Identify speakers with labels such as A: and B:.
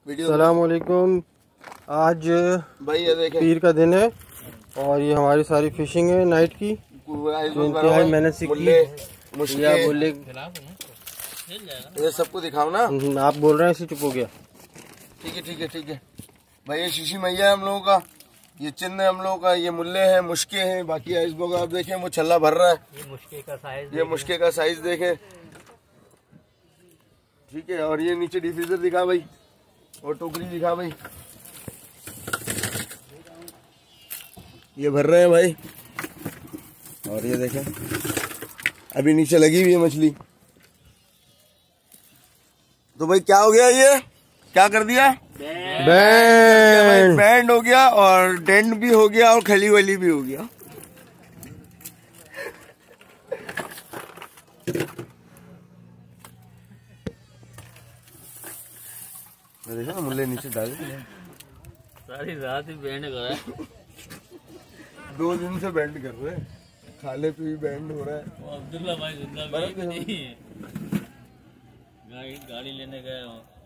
A: अस्सलाम वालेकुम। आज
B: भाई ये देखें
A: पीर का दिन है और ये हमारी सारी फिशिंग है नाइट की, जो इंतहाई मेहनत से की। बोले
B: ये सबको दिखाओ ना।
A: आप बोल रहे हैं इसी चुप हो गया।
B: ठीक है भाई, ये शीशी मैया है हम लोगों का, ये चिन्ह है हम लोगों का, ये मुल्ले हैं, मुश्के हैं। बाकी आइसबर्ग आप देखें वो छल्ला भर रहा है। ये मुश्के का साइज देखें, ठीक है। और ये नीचे डिफ्यूजर दिखा भाई, और टोकरी दिखा भाई, ये भर रहे हैं भाई। और ये देखें अभी नीचे लगी हुई है मछली। तो भाई क्या हो गया, ये क्या कर दिया? बैंड हो गया और डेंट भी हो गया और खली वली भी हो गया। देखा मुल्ले नीचे डाल
C: सारी रात ही बैंड कर रहा है।
B: 2 दिन से बैंड कर रहे हैं, खाले पे भी बैंड हो रहा है।
C: अब्दुल्ला भाई जिंदा भी नहीं, गाड़ी लेने गए हो।